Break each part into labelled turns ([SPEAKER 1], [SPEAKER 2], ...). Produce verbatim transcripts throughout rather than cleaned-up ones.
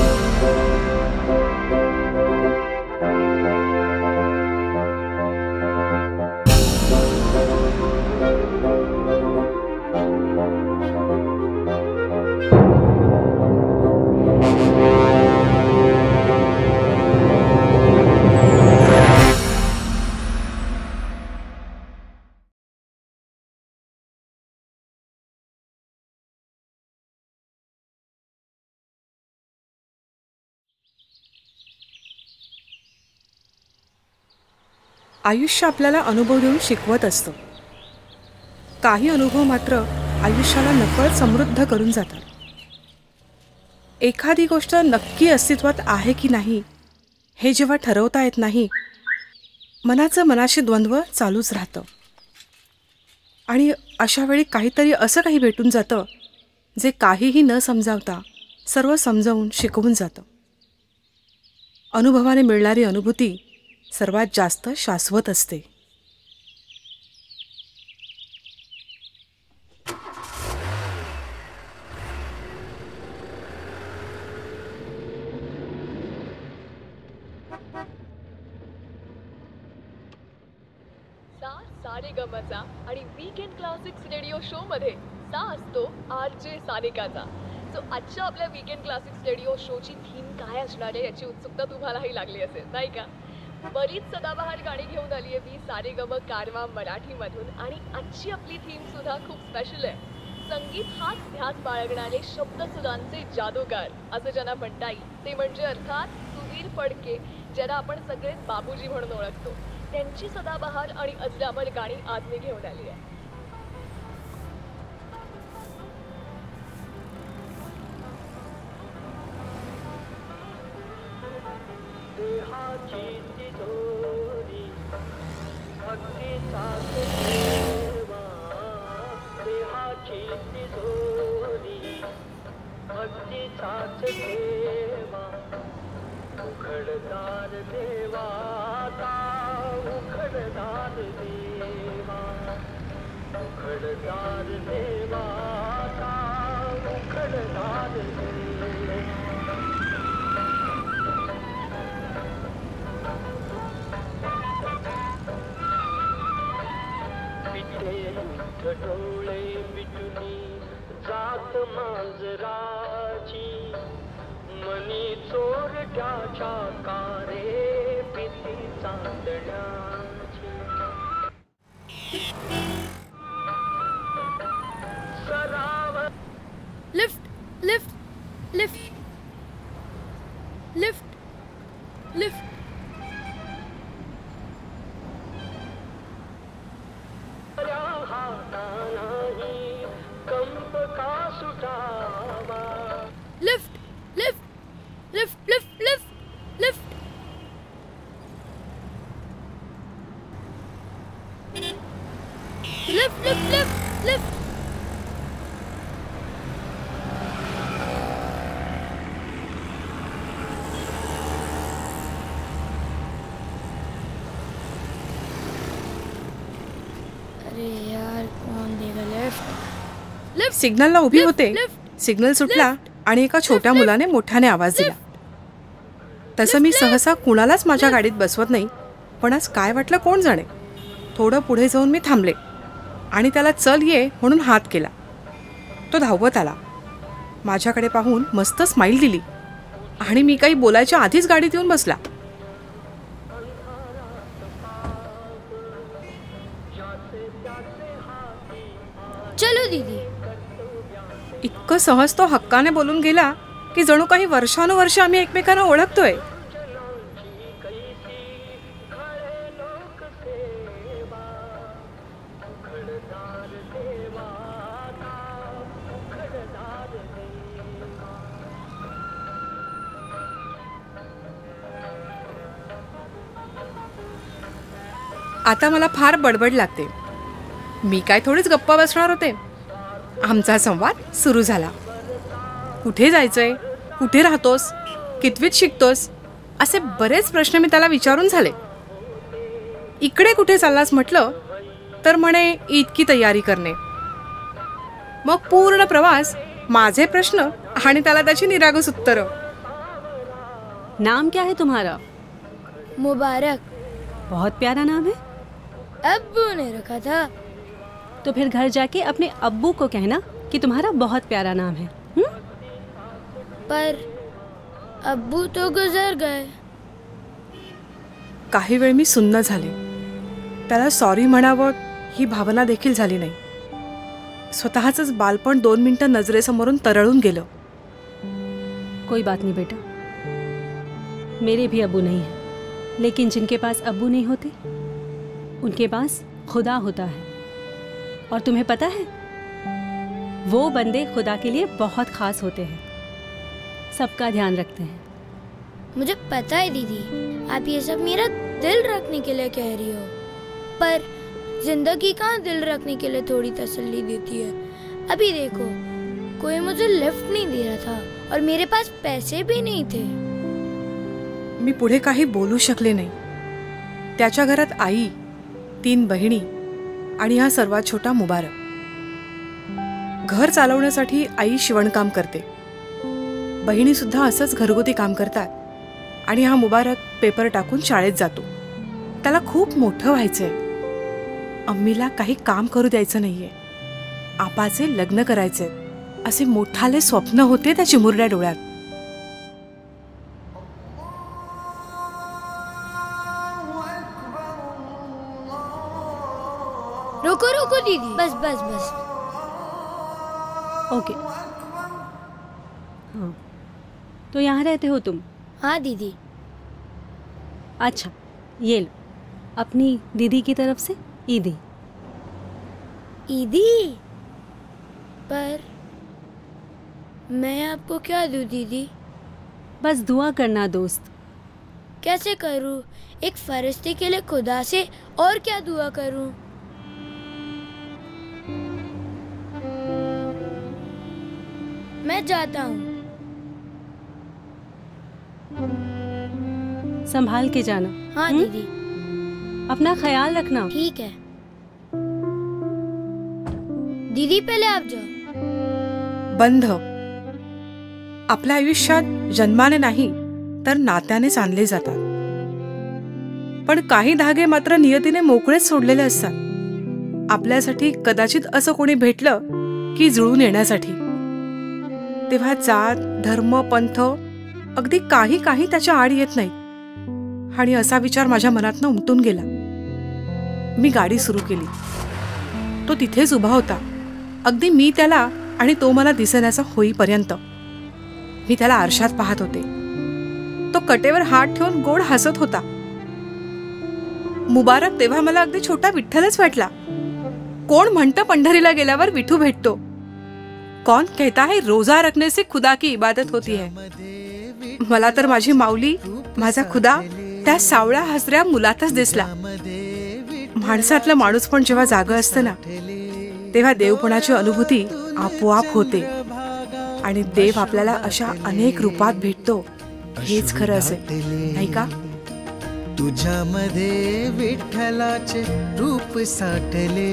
[SPEAKER 1] आयुष्य आपल्याला अनुभव देऊन शिकवत असतं. काही अनुभव मात्र आयुष्याला नकळत समृद्ध करून जातात. एखादी गोष्ट नक्की अस्तित्वात आहे की नाही हे जेव्हा ठरवता येत नाही, मनाचं मनाशी द्वंद्व चालूच राहतं. आणि अशा वेळी काहीतरी असं काही भेटून जातं जे काहीही न समजावता सर्व समजावून शिकवून जातं. अनुभवाने मिळणारी अनुभूती सर्वात जास्त शाश्वत असते.
[SPEAKER 2] सारेगमचा आणि वीकेंड क्लासिक्स रेडिओ शो मध्ये सा असतो आरजे सानिकाचा. सो आजच्या आपल्या वीकेंड क्लासिक्स रेडिओ शोची थीम काय असणार आहे याची उत्सुकता तुम्हालाही लागली असेल, नाही का? बरीच सदाबहार गाणी घेऊन आली आहे मी सारेगम कारवा मराठीमधून. आणि आजची आपली थीम सुद्धा खूप स्पेशल आहे. संगीत हाच ध्यास बाळगणारे शब्दसुधांचे जादूगार असं ज्यांना म्हणता येईल ते म्हणजे अर्थात सुधीर फडके, ज्यांना आपण सगळेच बाबूजी म्हणून ओळखतो. त्यांची सदाबहार आणि अजरामर गाणी आज मी घेऊन आली आहे.
[SPEAKER 3] उखडदार देवा उखडदार देवा उखडदार देवा उखडदार देवा पिठे डोळे मिटुनी जात मांजराची मनी चोरट्याच्या कारे पिती चांदण्याची सराव
[SPEAKER 2] lift lift lift lift lift
[SPEAKER 3] हातानाही कंप का सुटावा.
[SPEAKER 2] Lift lift lift lift lift lift lift lift lift lift
[SPEAKER 4] अरे यार कौन देगा लिफ्ट.
[SPEAKER 2] लिफ्ट
[SPEAKER 1] सिग्नलला उभी होते. सिग्नल सुटला आणि एका छोट्या मुलाने मोठ्याने आवाज दिला. तसं मी सहसा कुणालाच माझ्या गाडीत बसवत नाही, पण आज काय वाटलं कोण जाणे. थोडं पुढे जाऊन मी थांबले आणि त्याला चल ये म्हणून हात केला. तो धावत आला. माझ्याकडे पाहून मस्त स्माईल दिली आणि मी काही बोलायच्या आधीच गाडीत येऊन बसला.
[SPEAKER 4] चलो दीदी.
[SPEAKER 1] इतकं सहज तो हक्काने बोलून गेला की जणू काही वर्षानुवर्ष आम्ही एकमेकांना ओळखतोय. आता मला फार बडबड लागते. मी काय थोडीच गप्पा बसणार होते. आमचा संवाद सुरू झाला. कुठे जायचंय, कुठे राहतोस, कितवीत शिकतोस, असे बरेच प्रश्न मी त्याला विचारून झाले. इकडे कुठे चाललास म्हटलं तर म्हणे इतकी तयारी करणे. मग पूर्ण प्रवास माझे प्रश्न आणि त्याला त्याची निरागस उत्तरं.
[SPEAKER 5] नाम क्या है तुम्हारा?
[SPEAKER 4] मुबारक।
[SPEAKER 5] बहुत प्यारा नाम है।
[SPEAKER 4] अब्बू ने रखा था।
[SPEAKER 5] तो फिर घर जाके अपने अब्बू को कहना कि तुम्हारा बहुत प्यारा नाम है। हुँ?
[SPEAKER 4] पर अब्बू तो गुजर गए।
[SPEAKER 1] काही वेळ मी सुन्न झाले. त्याला सॉरी म्हणावं ही भावना देखील झाली नाही. स्वतःचंच बालपण दोन मिनिटं नजरेसमोरून तरळून गेलं.
[SPEAKER 5] कोई बात नहीं बेटा, मेरे भी अब्बू नहीं है, लेकिन जिनके पास अब्बू नहीं होते उनके पास खुदा होता है. और तुम्हें पता है, वो बंदे खुदा के लिए बहुत खास होते हैं, सबका ध्यान रखते हैं.
[SPEAKER 4] मुझे पता है दीदी, आप ये सब मेरा दिल रखने के लिए कह रही हो, पर जिंदगी कहाँ दिल रखने के लिए थोड़ी तसल्ली देती है. अभी देखो, कोई मुझे लिफ्ट नहीं दे रहा था और मेरे पास पैसे भी नहीं थे.
[SPEAKER 1] मी पुढे काही बोलू शकले नाही. त्याच्या घरात आई, तीन बहिणी आणि हा सर्वात छोटा मुबारक. घर चालवण्यासाठी आई शिवणकाम करते. बहिणी सुद्धा असंच घरगुती काम करतात. आणि हा मुबारक पेपर टाकून शाळेत जातो. त्याला खूप मोठं व्हायचंय. अम्मीला काही काम करू द्यायचं नाहीये. आपाचे लग्न करायचे असे मोठाले स्वप्न होते त्या चिमुरड्या डोळ्यात.
[SPEAKER 4] रुको रुको दीदी, बस बस बस.
[SPEAKER 5] ओके. हाँ, तो यहाँ रहते हो तुम?
[SPEAKER 4] हाँ दीदी.
[SPEAKER 5] अच्छा, ये लो अपनी दीदी की तरफ से ईदी.
[SPEAKER 4] ईदी? पर मैं आपको क्या दूँ दीदी?
[SPEAKER 5] बस दुआ करना दोस्त.
[SPEAKER 4] कैसे करूँ? एक फरिश्ते के लिए खुदा से और क्या दुआ करूँ? मैं जाता हूँ.
[SPEAKER 5] संभाल के जाना.
[SPEAKER 4] हाँ
[SPEAKER 5] हुँ?
[SPEAKER 4] दीदी.
[SPEAKER 5] अपना ख्याल रखना.
[SPEAKER 4] ठीक है दीदी, पहले आप जाओ.
[SPEAKER 1] बंध आपल्या आयुष्यात जन्माने नाही तर नात्यानेच आणले जातात. पण काही धागे मात्र नियतीने मोकळेच सोडलेले असतात. आपल्यासाठी कदाचित असं कोणी भेटलं की जुळून येण्यासाठी. तेव्हा जात, धर्म, पंथ अगदी काही काही त्याच्या आड येत नाही. आणि असा विचार माझ्या मनातनं उमटून गेला. मी गाडी सुरू केली. तो तिथेच उभा होता, अगदी मी त्याला आणि तो मला दिसण्याचा होईपर्यंत. मी त्याला आरशात पाहत होते. तो कटेवर हात ठेवून गोड हसत होता. मुबारक तेव्हा मला अगदी छोटा विठ्ठलच वाटला. कोण म्हणतं पंढरीला गेल्यावर विठू भेटतो? कौन कहता है रोजा रखने से खुदा की इबादत होती है? मला तर माझी माऊली, माझा खुदा त्या सावळ्या हसऱ्या मुलातच दिसला. माणसातलं माणूस पण जेव्हा जागं असतं ना, तेव्हा देवपणाची अनुभूती आपोआप होते. आणि देव आपल्याला अशा अनेक रूपात भेटतो, हेच खरं असेल, नाही का?
[SPEAKER 6] तुझ्यामध्ये विठ्ठलाचे रूप साठले.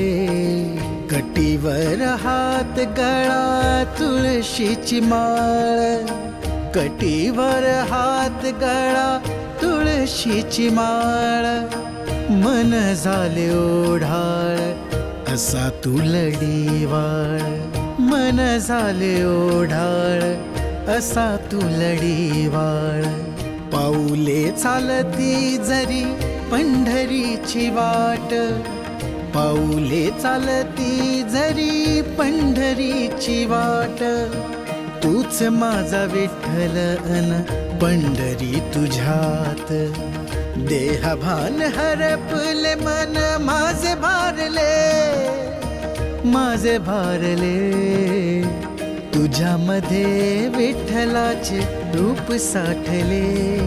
[SPEAKER 6] कटीवर हात गळा तुळशीची माळ. कटीवर हात गळा तुळशीची माळ. मन झाले ओढाळ असा तू लढीवाळ. मन झाले ओढाळ असा तू लढीवाळ. पाऊले चालती जरी पंढरीची वाट. पाऊले चालती जरी पंढरीची वाट. तूच माझा विठ्ठल अन पंढरी तुझ्यात. देहभान हरपले मन माझे भारले. माझे भारले. तुझ्यामध्ये विठ्ठलाचे रूप साठले.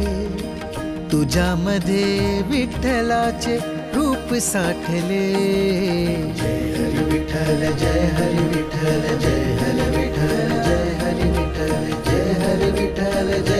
[SPEAKER 6] तुझ्यामध्ये विठ्ठलाचे रूप साठले. जय हरी विठ्ठल, जय हरी विठ्ठल, जय हरी विठ्ठल, जय हरी विठ्ठल, जय हरी विठ्ठल, जय